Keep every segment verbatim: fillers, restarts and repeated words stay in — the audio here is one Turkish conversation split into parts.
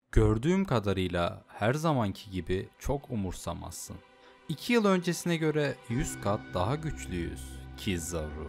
Gördüğüm kadarıyla her zamanki gibi çok umursamazsın. iki yıl öncesine göre yüz kat daha güçlüyüz. Kizaru.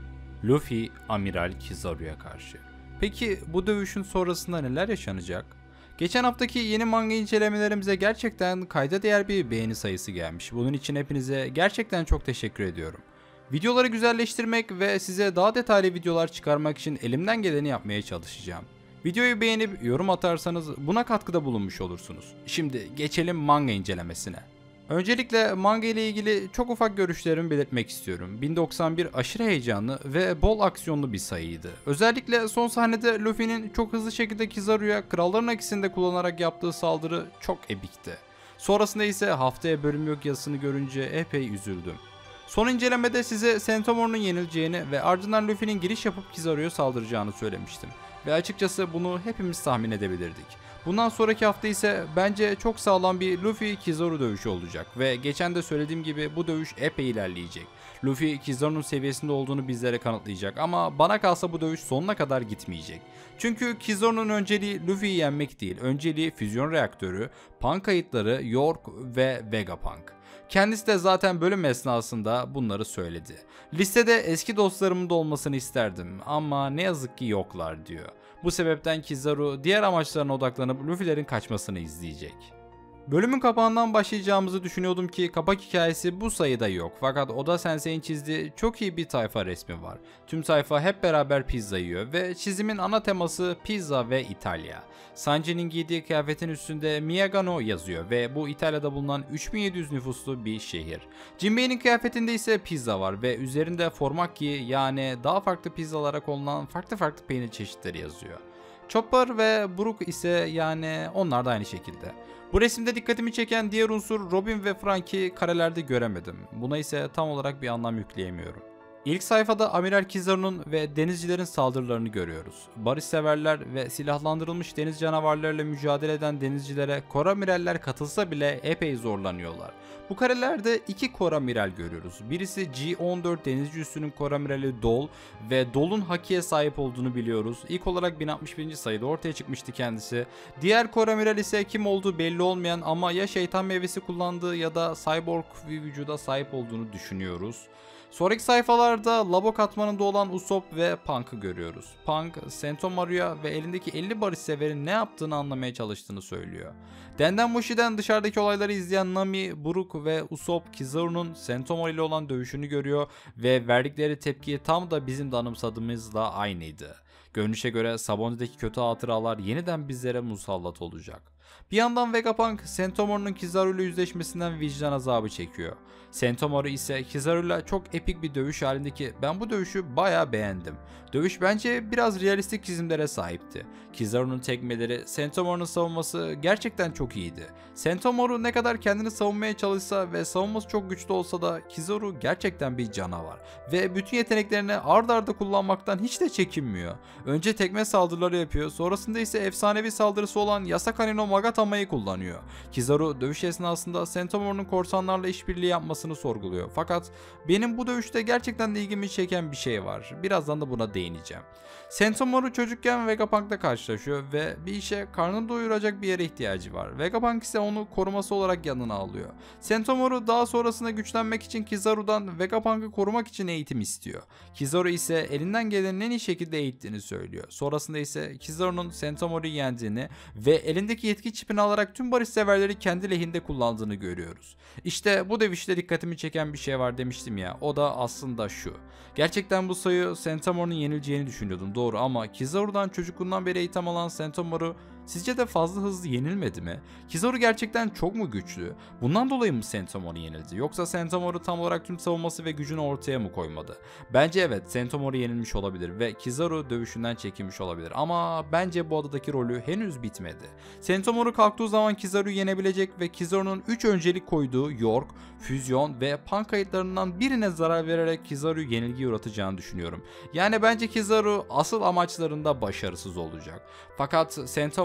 Luffy, Amiral Kizaru'ya karşı. Peki bu dövüşün sonrasında neler yaşanacak? Geçen haftaki yeni manga incelemelerimize gerçekten kayda değer bir beğeni sayısı gelmiş. Bunun için hepinize gerçekten çok teşekkür ediyorum. Videoları güzelleştirmek ve size daha detaylı videolar çıkarmak için elimden geleni yapmaya çalışacağım. Videoyu beğenip yorum atarsanız buna katkıda bulunmuş olursunuz. Şimdi geçelim manga incelemesine. Öncelikle manga ile ilgili çok ufak görüşlerimi belirtmek istiyorum. bin doksan bir aşırı heyecanlı ve bol aksiyonlu bir sayıydı. Özellikle son sahnede Luffy'nin çok hızlı şekilde Kizaru'ya kralların akisinde kullanarak yaptığı saldırı çok epikti. Sonrasında ise haftaya bölüm yok yazısını görünce epey üzüldüm. Son incelemede size Sentomaru'nun yenileceğini ve ardından Luffy'nin giriş yapıp Kizaru'ya saldıracağını söylemiştim. Ve açıkçası bunu hepimiz tahmin edebilirdik. Bundan sonraki hafta ise bence çok sağlam bir Luffy-Kizaru dövüşü olacak ve geçen de söylediğim gibi bu dövüş epey ilerleyecek. Luffy Kizaru'nun seviyesinde olduğunu bizlere kanıtlayacak ama bana kalsa bu dövüş sonuna kadar gitmeyecek. Çünkü Kizaru'nun önceliği Luffy'yi yenmek değil, önceliği füzyon reaktörü, Punk kayıtları, York ve Vegapunk. Kendisi de zaten bölüm esnasında bunları söyledi. Listede eski dostlarımın da olmasını isterdim ama ne yazık ki yoklar diyor. Bu sebepten Kizaru diğer amaçlarına odaklanıp Luffy'lerin kaçmasını izleyecek. Bölümün kapağından başlayacağımızı düşünüyordum ki kapak hikayesi bu sayıda yok, fakat Oda Sensei'nin çizdiği çok iyi bir tayfa resmi var. Tüm sayfa hep beraber pizza yiyor ve çizimin ana teması pizza ve İtalya. Sanji'nin giydiği kıyafetin üstünde Miyagano yazıyor ve bu İtalya'da bulunan üç bin yedi yüz nüfuslu bir şehir. Jinbei'nin kıyafetinde ise pizza var ve üzerinde formaggi, yani daha farklı pizzalara konulan farklı farklı peynir çeşitleri yazıyor. Chopper ve Brook ise yani onlar da aynı şekilde. Bu resimde dikkatimi çeken diğer unsur Robin ve Frankie karelerde göremedim. Buna ise tam olarak bir anlam yükleyemiyorum. İlk sayfada Amiral Kizaru'nun ve denizcilerin saldırılarını görüyoruz. Barışseverler ve silahlandırılmış deniz canavarlarıyla mücadele eden denizcilere koramiraller katılsa bile epey zorlanıyorlar. Bu karelerde iki koramiral görüyoruz. Birisi G on dört denizci üssünün koramirali Dol ve Dol'un hakiye sahip olduğunu biliyoruz. İlk olarak bin altmış birinci sayıda ortaya çıkmıştı kendisi. Diğer koramiral ise kim olduğu belli olmayan ama ya şeytan meyvesi kullandığı ya da cyborg bir vücuda sahip olduğunu düşünüyoruz. Sonraki sayfalarda Labo katmanında olan Usopp ve Punk'ı görüyoruz. Punk, Sentomaru'ya ve elindeki elli barışseverin ne yaptığını anlamaya çalıştığını söylüyor. Dendenmushi'den dışarıdaki olayları izleyen Nami, Brook ve Usopp Kizaru'nun Sentomaru ile olan dövüşünü görüyor ve verdikleri tepki tam da bizim de anımsadığımızla aynıydı. Görünüşe göre Sabaonya'daki kötü hatıralar yeniden bizlere musallat olacak. Bir yandan Vegapunk, Sentomaru'nun Kizaru ile yüzleşmesinden vicdan azabı çekiyor. Sentomaru ise Kizaru ile çok epik bir dövüş halindeki ben bu dövüşü bayağı beğendim. Dövüş bence biraz realistik çizimlere sahipti. Kizaru'nun tekmeleri, Sentomaru'nun savunması gerçekten çok iyiydi. Sentomaru ne kadar kendini savunmaya çalışsa ve savunması çok güçlü olsa da Kizaru gerçekten bir canavar. Ve bütün yeteneklerini ard arda kullanmaktan hiç de çekinmiyor. Önce tekme saldırıları yapıyor, sonrasında ise efsanevi saldırısı olan Yasakani no Magatama'yı kullanıyor. Kizaru dövüş esnasında Sentomaru'nun korsanlarla işbirliği yapmasını sorguluyor. Fakat benim bu dövüşte gerçekten de ilgimi çeken bir şey var. Birazdan da buna değineceğim. Sentomaru çocukken Vegapunk'la karşılaşıyor ve bir işe karnını doyuracak bir yere ihtiyacı var. Vegapunk ise onu koruması olarak yanına alıyor. Sentomaru daha sonrasında güçlenmek için Kizaru'dan Vegapunk'ı korumak için eğitim istiyor. Kizaru ise elinden gelenin en iyi şekilde eğittiğini söylüyor. Sonrasında ise Kizaru'nun Sentomaru'yu yendiğini ve elindeki yetki çipini alarak tüm barışseverleri kendi lehinde kullandığını görüyoruz. İşte bu dövüşte dikkatimi çeken bir şey var demiştim ya, o da aslında şu. Gerçekten bu sayı Sentomaru'nun yenileceğini düşünüyordum, doğru, ama Kizaru'dan çocukluğundan beri eğitim alan Sentomaru sizce de fazla hızlı yenilmedi mi? Kizaru gerçekten çok mu güçlü? Bundan dolayı mı Sentomaru yenildi? Yoksa Sentomaru tam olarak tüm savunması ve gücünü ortaya mı koymadı? Bence evet, Sentomaru yenilmiş olabilir ve Kizaru dövüşünden çekilmiş olabilir. Ama bence bu adadaki rolü henüz bitmedi. Sentomaru kalktığı zaman Kizaru'yu yenebilecek ve Kizaru'nun üç öncelik koyduğu York, Füzyon ve Punk kayıtlarından birine zarar vererek Kizaru'yu yenilgiye uğratacağını düşünüyorum. Yani bence Kizaru asıl amaçlarında başarısız olacak. Fakat Sentomaru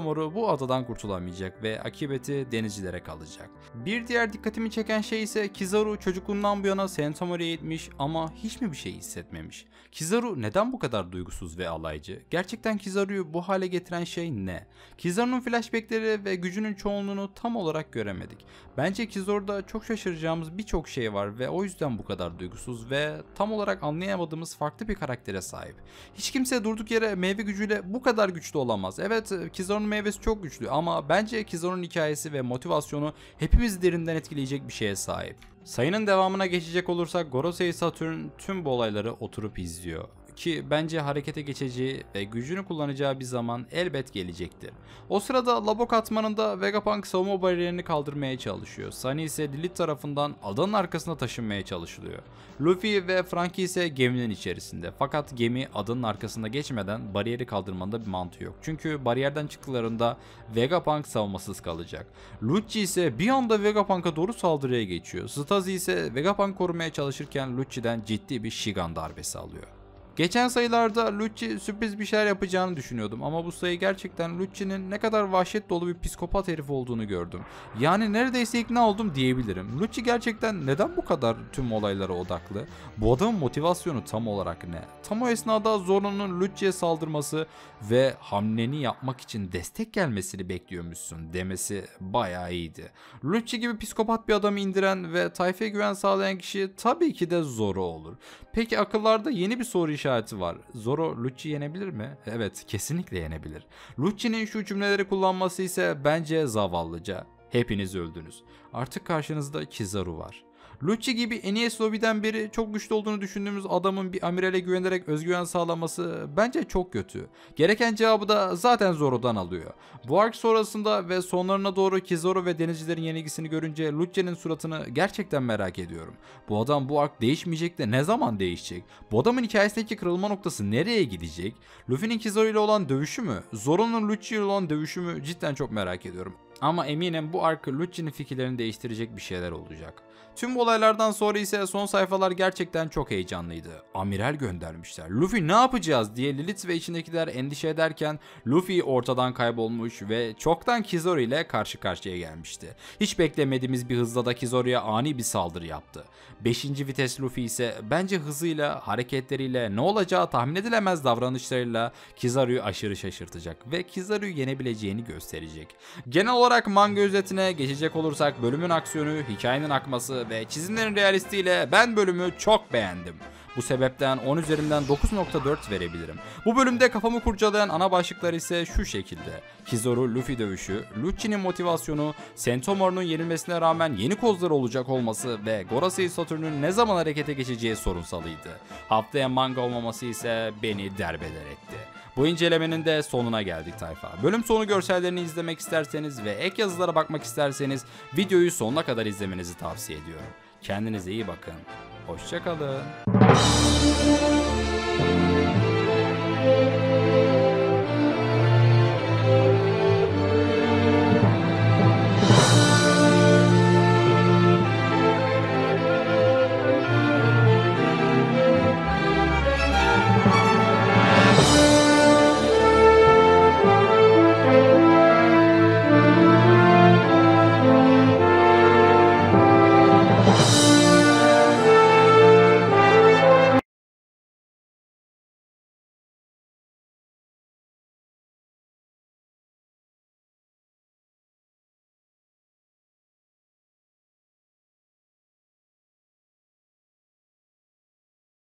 Sentomaru bu adadan kurtulamayacak ve akıbeti denizcilere kalacak. Bir diğer dikkatimi çeken şey ise Kizaru çocukluğundan bu yana Sentomaru'ya gitmiş ama hiç mi bir şey hissetmemiş? Kizaru neden bu kadar duygusuz ve alaycı? Gerçekten Kizaru'yu bu hale getiren şey ne? Kizaru'nun flashbackleri ve gücünün çoğunluğunu tam olarak göremedik. Bence Kizaru'da çok şaşıracağımız birçok şey var ve o yüzden bu kadar duygusuz ve tam olarak anlayamadığımız farklı bir karaktere sahip. Hiç kimse durduk yere meyve gücüyle bu kadar güçlü olamaz. Evet, Kizaru'nun meyvesi çok güçlü ama bence Kizaru'nun hikayesi ve motivasyonu hepimizi derinden etkileyecek bir şeye sahip. Sayının devamına geçecek olursak Gorosei Saturn tüm bu olayları oturup izliyor. Ki bence harekete geçeceği ve gücünü kullanacağı bir zaman elbet gelecektir. O sırada Labo katmanında Vegapunk savunma bariyerini kaldırmaya çalışıyor. Sunny ise Lilith tarafından adanın arkasına taşınmaya çalışılıyor. Luffy ve Franky ise geminin içerisinde. Fakat gemi adanın arkasında geçmeden bariyeri kaldırmanın da bir mantığı yok. Çünkü bariyerden çıktıklarında Vegapunk savunmasız kalacak. Lucci ise bir anda Vegapunk'a doğru saldırıya geçiyor. Stazi ise Vegapunk korumaya çalışırken Lucci'den ciddi bir Shigan darbesi alıyor. Geçen sayılarda Lucci sürpriz bir şeyler yapacağını düşünüyordum ama bu sayı gerçekten Lucci'nin ne kadar vahşet dolu bir psikopat herif olduğunu gördüm. Yani neredeyse ikna oldum diyebilirim. Lucci gerçekten neden bu kadar tüm olaylara odaklı? Bu adamın motivasyonu tam olarak ne? Tam o esnada Zoro'nun Lucci'ye saldırması ve hamleni yapmak için destek gelmesini bekliyormuşsun demesi bayağı iyiydi. Lucci gibi psikopat bir adamı indiren ve tayfaya güven sağlayan kişi tabii ki de Zoro olur. Peki akıllarda yeni bir soru işareti var. Zoro Lucci yenebilir mi? Evet, kesinlikle yenebilir. Lucci'nin şu cümleleri kullanması ise bence zavallıca. Hepiniz öldünüz. Artık karşınızda Kizaru var. Lucci gibi en iyi lobiden biri çok güçlü olduğunu düşündüğümüz adamın bir amirale güvenerek özgüven sağlaması bence çok kötü. Gereken cevabı da zaten Zoro'dan alıyor. Bu ark sonrasında ve sonlarına doğru Kizaru ve denizcilerin yenilgisini görünce Lucci'nin suratını gerçekten merak ediyorum. Bu adam bu ark değişmeyecek de ne zaman değişecek? Bu adamın hikayesindeki kırılma noktası nereye gidecek? Luffy'nin Kizaru ile olan dövüşü mü? Zoro'nun Lucci ile olan dövüşü mü? Cidden çok merak ediyorum. Ama eminim bu ark Lucci'nin fikirlerini değiştirecek bir şeyler olacak. Tüm bu olaylardan sonra ise son sayfalar gerçekten çok heyecanlıydı. Amiral göndermişler. Luffy ne yapacağız diye Lilith ve içindekiler endişe ederken Luffy ortadan kaybolmuş ve çoktan Kizaru ile karşı karşıya gelmişti. Hiç beklemediğimiz bir hızla da Kizaru'ya ani bir saldırı yaptı. beşinci vites Luffy ise bence hızıyla, hareketleriyle, ne olacağı tahmin edilemez davranışlarıyla Kizaru'yu aşırı şaşırtacak ve Kizaru'yu yenebileceğini gösterecek. Genel olarak manga özetine geçecek olursak bölümün aksiyonu, hikayenin akması ve çizimlerin realistiğiyle ben bölümü çok beğendim. Bu sebepten on üzerinden dokuz nokta dört verebilirim. Bu bölümde kafamı kurcalayan ana başlıklar ise şu şekilde. Kizaru Luffy dövüşü, Lucci'nin motivasyonu, Sentomaru'nun yenilmesine rağmen yeni kozları olacak olması ve Gorosei Saturn'un ne zaman harekete geçeceği sorunsalıydı. Haftaya manga olmaması ise beni derbeder etti. Bu incelemenin de sonuna geldik tayfa. Bölüm sonu görsellerini izlemek isterseniz ve ek yazılara bakmak isterseniz videoyu sonuna kadar izlemenizi tavsiye ediyorum. Kendinize iyi bakın. Hoşça kalın.